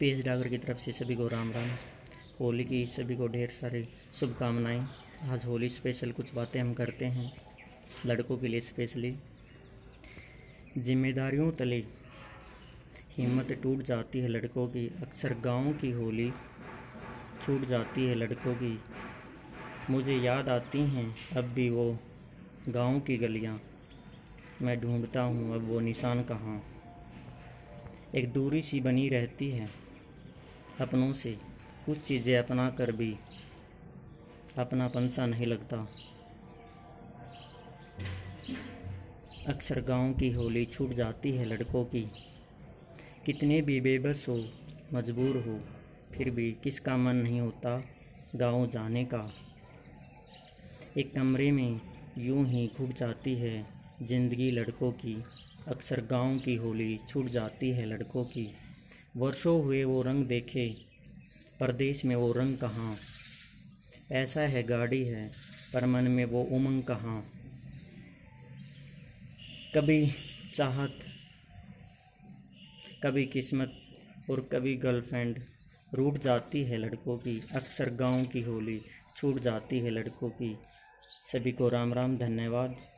PS Dagar की तरफ से सभी को राम राम। होली की सभी को ढेर सारी शुभकामनाएं। आज होली स्पेशल कुछ बातें हम करते हैं लड़कों के लिए स्पेशली। जिम्मेदारियों तले हिम्मत टूट जाती है लड़कों की, अक्सर गाँव की होली छूट जाती है लड़कों की। मुझे याद आती हैं अब भी वो गाँव की गलियाँ, मैं ढूंढता हूँ अब वो निशान कहाँ। एक दूरी सी बनी रहती है अपनों से, कुछ चीज़ें अपना कर भी अपनापन सा नहीं लगता। अक्सर गांव की होली छूट जाती है लड़कों की, कितने भी बेबस हो मजबूर हो फिर भी किसका मन नहीं होता गांव जाने का। एक कमरे में यूं ही घुट जाती है ज़िंदगी लड़कों की, अक्सर गांव की होली छूट जाती है लड़कों की। वर्षों हुए वो रंग देखे, परदेश में वो रंग कहाँ। ऐसा है गाड़ी है पर मन में वो उमंग कहाँ। कभी चाहत, कभी किस्मत और कभी गर्लफ्रेंड रूठ जाती है लड़कों की, अक्सर गांव की होली छूट जाती है लड़कों की। सभी को राम राम, धन्यवाद।